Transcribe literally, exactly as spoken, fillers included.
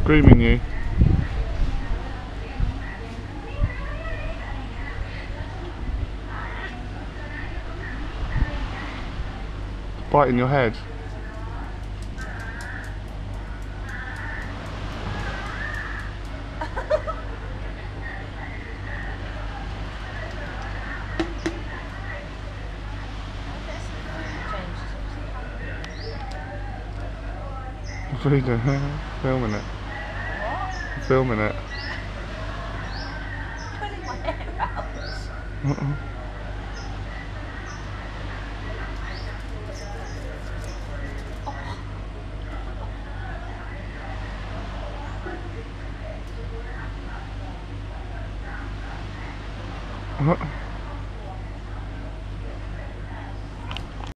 Grooming you. Biting your head. What are you doing? Filming it. What? Filming it. Pulling my hair out. Uh-uh. Oh. Uh-uh.